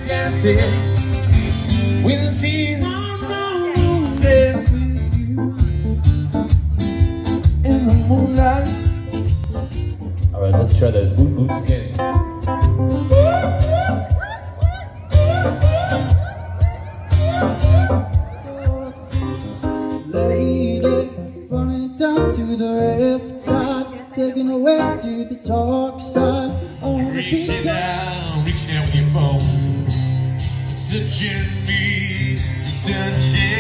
dancing with the tears dance with you in the moonlight. Alright, let's try those boot boots again. Lady, running down to the riptide, taking away to the dark side. Reaching out with your phone, touching me, touching